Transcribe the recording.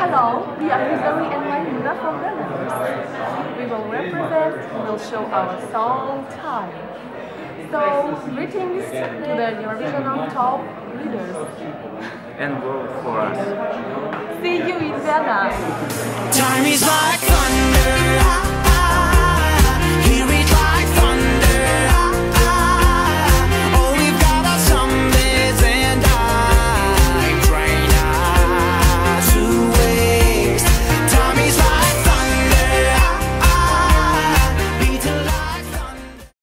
Hello, we are Missouri and Mayuna from the Netherlands. We will represent, will show our song Time. So, greetings to the Eurovision on Top leaders. And vote for us. See you in Vienna. Time is like thunder.